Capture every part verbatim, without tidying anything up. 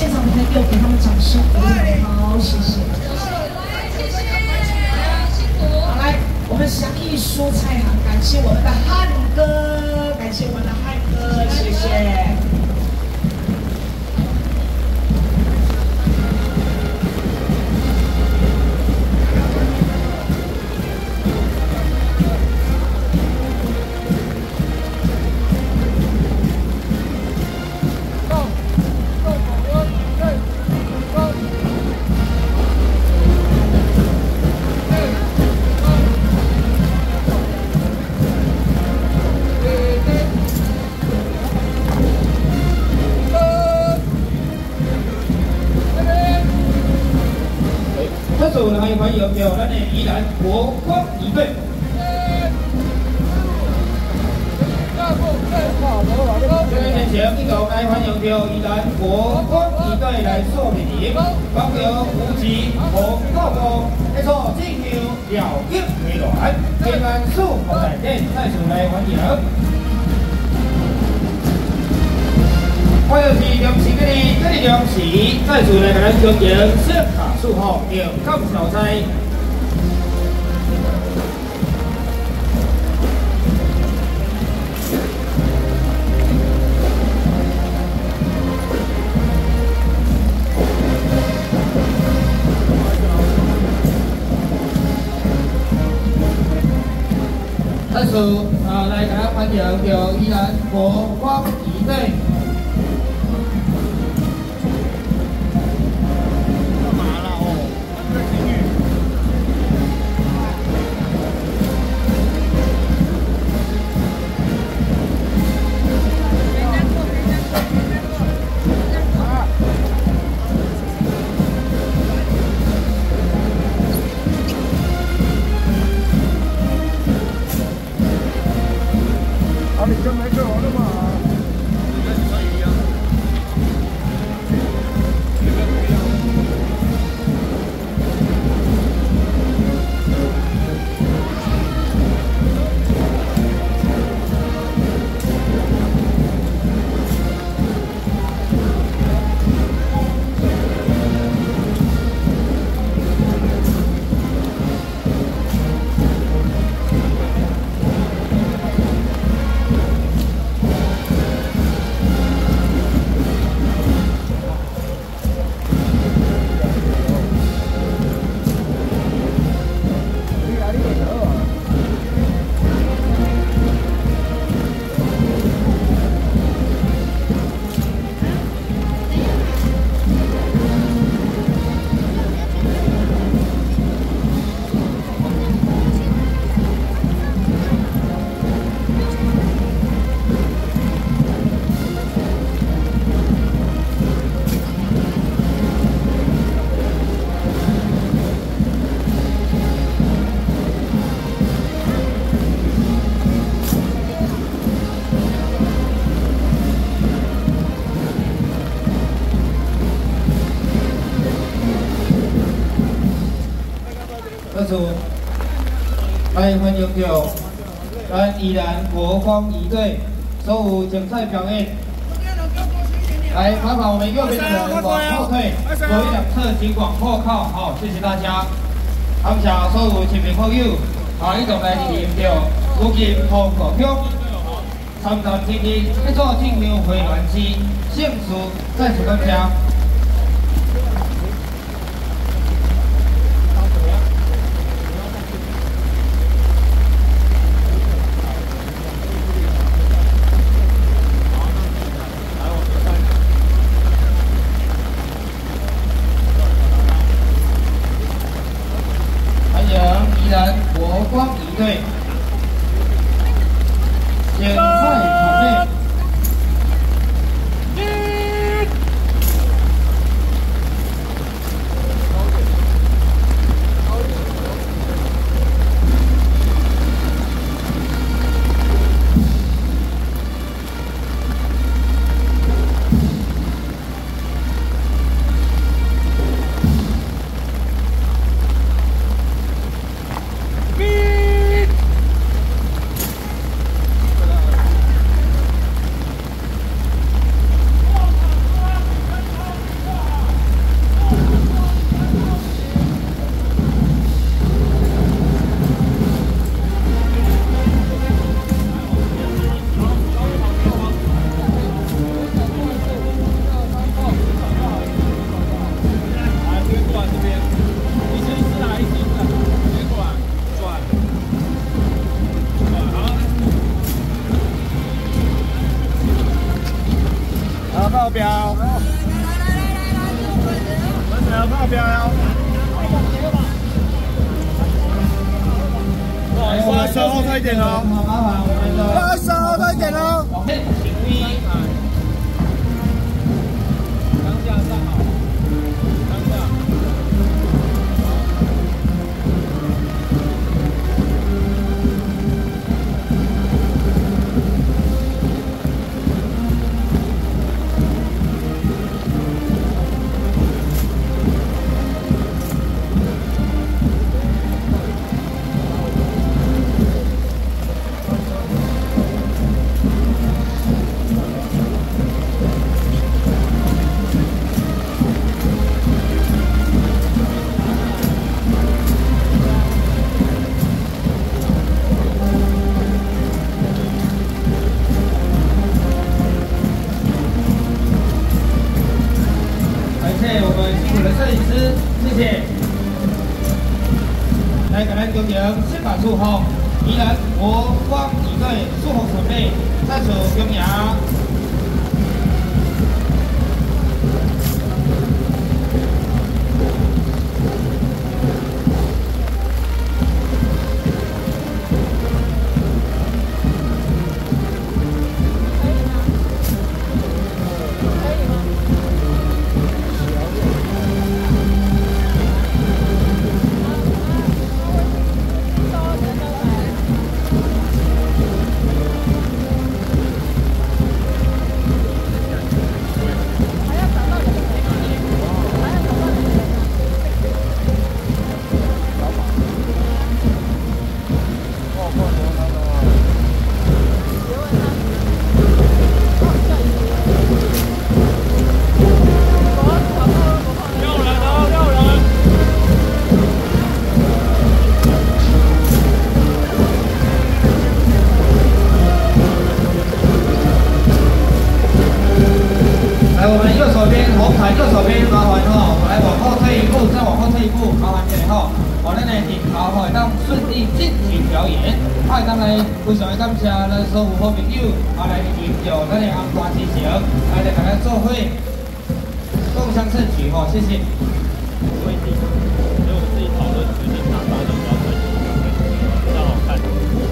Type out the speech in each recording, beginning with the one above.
现场的朋友给他们掌声鼓励，好，谢谢。 谢谢，辛苦。 好，来，我们祥益蔬菜行，感谢我们的汉哥，感谢我们的汉哥，谢谢。 这组来欢迎有咱的宜兰国光一队。这位先生，一同来欢迎到宜兰国光一队来做面礼，包括吴吉、洪浩哥，一组进行了结回銮，平安祝福大家，再次来欢迎。 我就是梁氏嘅哩，这里梁氏再次来给咱进行色卡数号有感小菜。再次啊，来给咱欢迎到宜兰国光一队。 你跟没跟我的嘛？ 这次来欢迎到咱宜兰国光一队所有精彩表演。来，麻烦我们右边的人往后退，左右两侧请往后靠。好，谢谢大家。感谢所有亲朋好友，啊，一同来领到如今红国乡三十七日一座进行回銮之幸事，再次感谢。 宜兰国光一队，精彩场面。 标呀！把手后退一点哦， 好麻烦我们的。 把手后退一点哦。 往前请一。当下站好，当下。来，给咱中央先把祝福，宜兰国光一队祝福准备，再次恭迎。来，我们右手边红牌，右手边麻烦哈，来往后退一步，再往后退一步，麻烦一下吼。我咱的顶头吼，当顺利进行表演。啊，当然非常感谢咱所有好朋友，啊来迎接咱的安花之行，来来跟咱做伙共襄盛举吼，谢谢。所以我们自己讨论决定拿哪种标准，比较好看。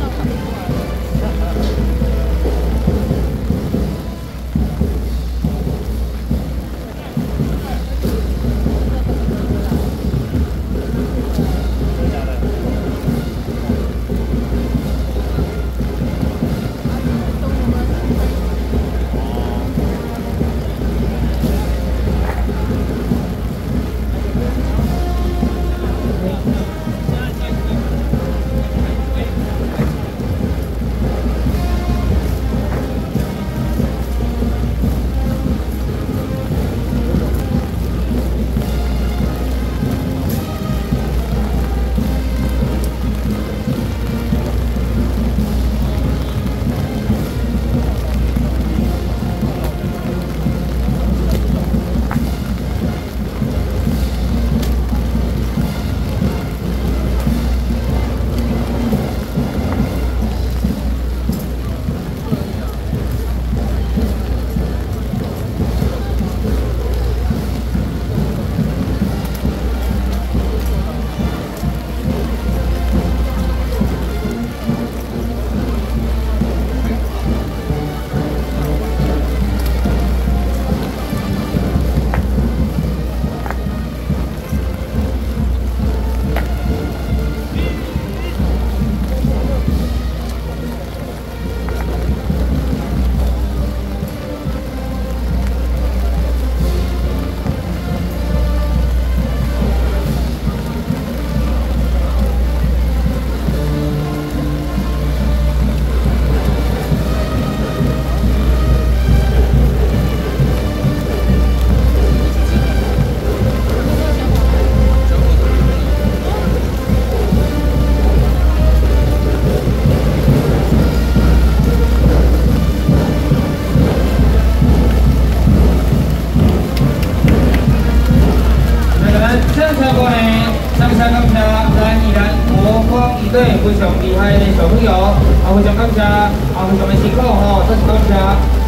对，非常厉害的小朋友，啊，非常感谢，啊，非常的辛苦吼，真是感谢。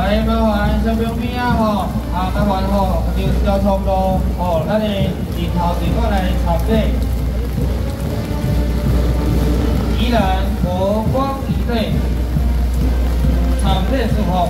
来麻烦小朋友啊吼，啊麻烦吼，就交通路吼，咱的人头队伍来参队。宜兰国光一队参队祝福。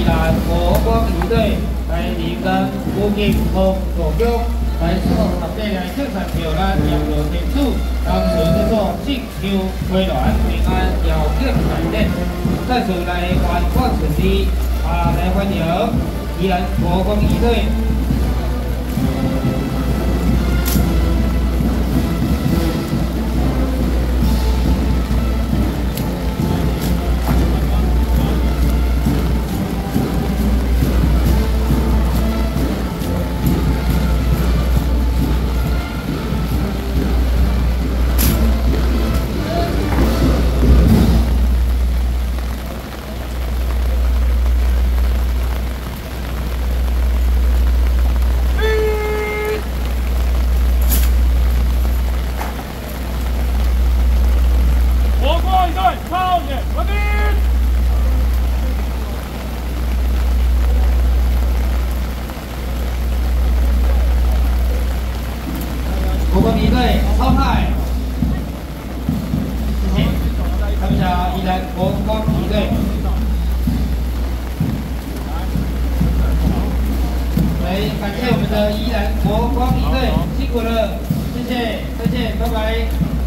宜兰国光鱼队来迎咱武警和左局来做场地来正常票咱羊肉天主，当时叫做进球归卵平安遥远彩电，再次来环广场地啊来欢迎宜兰国光鱼队。 国光鱼队超派，谢谢，看一下宜兰国光鱼队。来，感谢我们的宜兰国光鱼队，辛苦了，谢谢，再见，拜拜。